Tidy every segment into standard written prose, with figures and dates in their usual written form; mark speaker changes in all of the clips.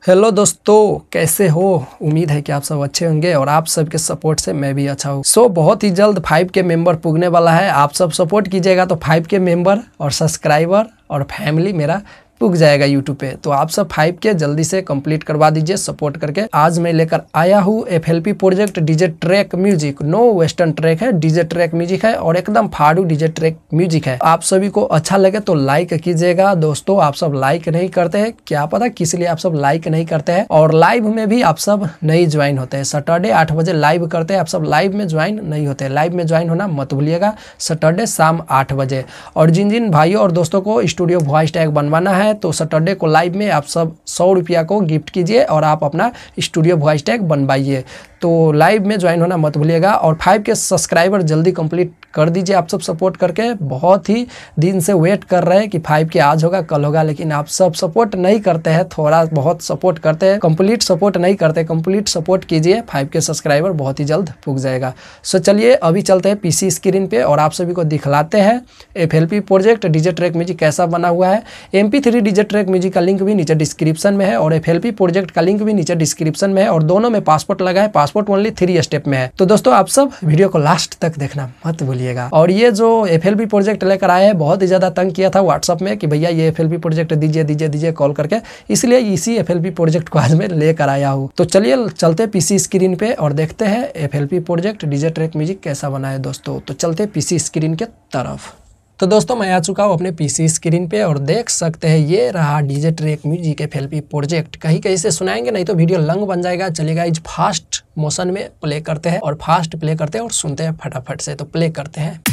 Speaker 1: Hello दोस्तों, कैसे हो। उम्मीद है कि आप सब अच्छे होंगे और आप सबके सपोर्ट से मैं भी अच्छा हूँ। बहुत ही जल्द 5K मेंबर पुगने वाला है। आप सब सपोर्ट कीजिएगा तो 5K मेंबर और सब्सक्राइबर और फैमिली मेरा पुग जाएगा यूट्यूब पे। तो आप सब 5K जल्दी से कंप्लीट करवा दीजिए सपोर्ट करके। आज मैं लेकर आया हूँ FLP project DJ track music. No western track है, डीजे ट्रैक म्यूजिक है और एकदम फाड़ू डीजे ट्रैक म्यूजिक है। आप सभी को अच्छा लगे तो लाइक कीजिएगा। दोस्तों आप सब लाइक नहीं करते हैं, क्या पता किस लिए आप सब लाइक नहीं करते हैं। और लाइव में भी आप सब नहीं ज्वाइन होते हैं। सैटरडे 8 बजे लाइव करते हैं, आप सब लाइव में ज्वाइन नहीं होते। लाइव में ज्वाइन होना मत भूलिएगा, सैटरडे शाम 8 बजे। और जिन भाइयों और दोस्तों को स्टूडियो वॉइस टैग बनवाना है तो सैटरडे को लाइव में आप सब 100 रुपया को गिफ्ट कीजिए और आप अपना स्टूडियो वॉइस टैग बनवाइए। तो लाइव में ज्वाइन होना मत भूलिएगा। और 5K सब्सक्राइबर जल्दी कंप्लीट कर दीजिए आप सब सपोर्ट करके। बहुत ही दिन से वेट कर रहे हैं कि 5K आज होगा कल होगा, लेकिन आप सब सपोर्ट नहीं करते हैं। थोड़ा बहुत सपोर्ट करते हैं, कंप्लीट सपोर्ट नहीं करते। कंप्लीट सपोर्ट कीजिए, 5K सब्सक्राइबर बहुत ही जल्द पुग जाएगा। सो चलिए अभी चलते हैं PC स्क्रीन पे और आप सभी को दिखलाते हैं FLP project DJ track music कैसा बना हुआ है। MP3 डीजे ट्रैक म्यूजिक का लिंक भी नीचे डिस्क्रिप्शन में है और FLP प्रोजेक्ट का लिंक भी नीचे डिस्क्रिप्शन में है। और दोनों में पासपोर्ट लगा है, पासपोर्ट ओनली 3 स्टेप में है। तो दोस्तों आप सब वीडियो को लास्ट तक देखना मत भूलिएगा। और ये जो FLP प्रोजेक्ट लेकर आए हैं, बहुत ही ज्यादा तंग किया था व्हाट्सअप में कि भैया ये FLP प्रोजेक्ट दीजिए कॉल करके, इसलिए इसी FLP प्रोजेक्ट को आज मैं लेकर आया हूँ। तो चलिए चलते PC स्क्रीन पे और देखते हैं FLP project DJ track music कैसा बना है दोस्तों। तो चलते PC स्क्रीन के तरफ। तो दोस्तों मैं आ चुका हूँ अपने PC स्क्रीन पे और देख सकते हैं ये रहा DJ track music FLP project. कहीं से सुनाएंगे नहीं तो वीडियो लंग बन जाएगा। चलिएगा इस फास्ट मोशन में प्ले करते हैं और फास्ट प्ले करते हैं और सुनते हैं फटाफट से। तो प्ले करते हैं।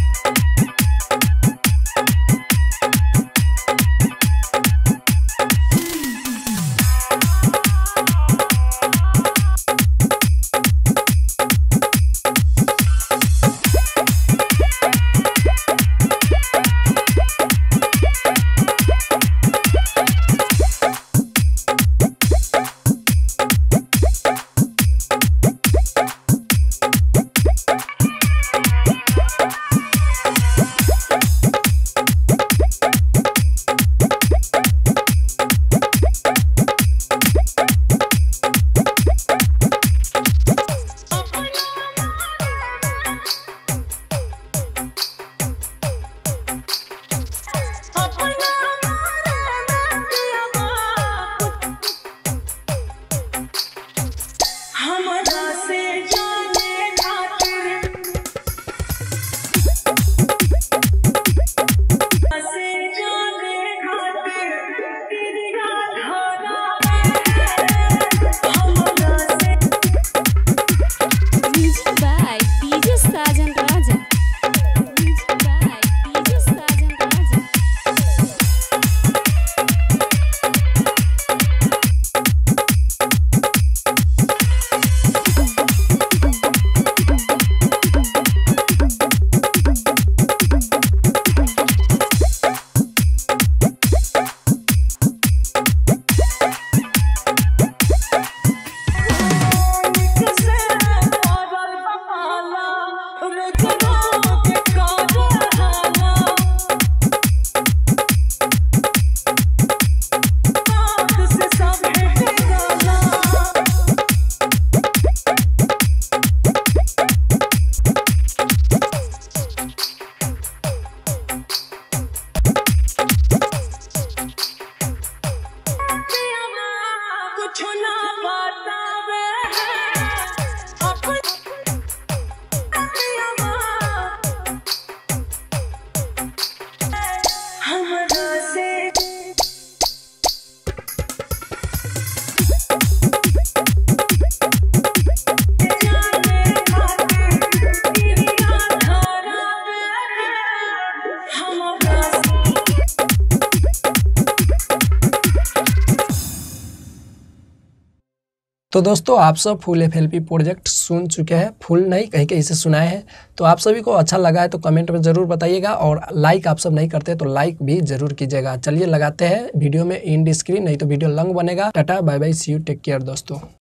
Speaker 1: तो दोस्तों आप सब फुल FLP प्रोजेक्ट सुन चुके हैं, फुल नहीं कहीं से सुनाए हैं। तो आप सभी को अच्छा लगा है तो कमेंट में ज़रूर बताइएगा और लाइक आप सब नहीं करते तो लाइक भी ज़रूर कीजिएगा। चलिए लगाते हैं वीडियो में एंड स्क्रीन, नहीं तो वीडियो लंग बनेगा। Tata bye bye, see you, take care दोस्तों।